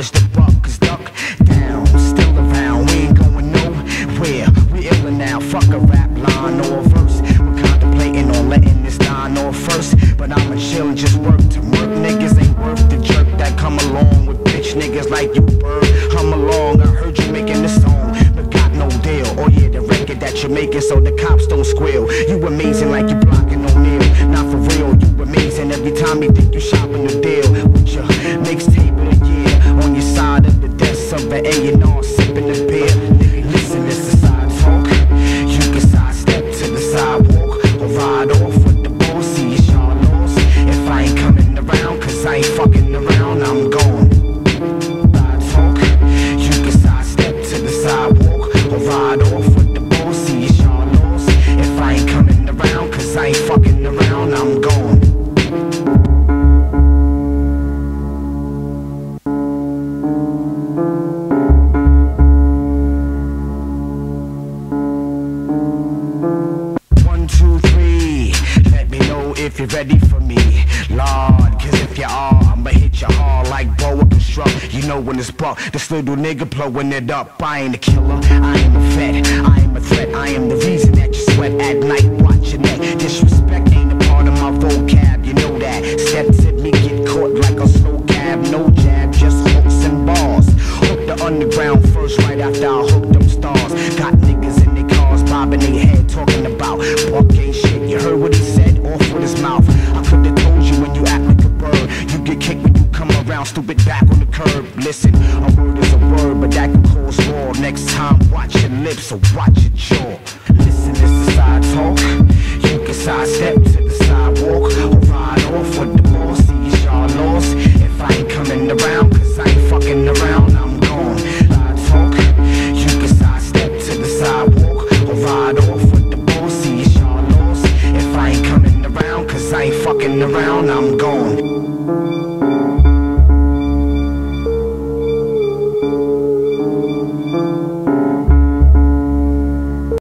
polish the buck, cause duck down, still around, we ain't going nowhere. We illin' now, fuck a rap line or a verse. We're contemplating on letting this line off first, but I'ma chill and just work to work. Niggas ain't worth the jerk that come along with bitch niggas like you, bird. Hum along, I heard you making this song, but got no deal. Oh yeah, the record that you're making so the cops don't squeal. You amazing like you blocking O'Neal. Not for real, you amazing every time you think you shopping the deal. With your mixtape of the year on your side of the desk of an A&R sipping the beer. Nigga, listen, this is side talk. You can sidestep to the sidewalk or ride off with the boss. See it's y'all lost if I ain't coming around, cause I ain't fucking around, I'm gone. Side talk. You can sidestep to the sidewalk or ride off with the boss. See it's y'all lost if I ain't coming around, cause I ain't fucking around, I'm gone. If you're ready for me, Lord, cause if you are, I'ma hit you hard like boa construct. You know when it's buck, this little nigga blowing it up. I ain't a killer, I am a vet, I am a threat, I am the reason that you sweat at night. Watch your neck, disrespect ain't a part of my vocab, you know that. Steps at me get caught like a slow cab, no jab, just hooks and bars. Hook the underground first, right after I hook them stars. Got niggas in their cars, bobbing their head, talking about buck ain't shit. You heard what he said? Off with his mouth. I could've told you when you act like a bird. You get kicked when you come around, stupid back on the curb. Listen, a word is a word, but that can cause war. Next time, watch your lips, so watch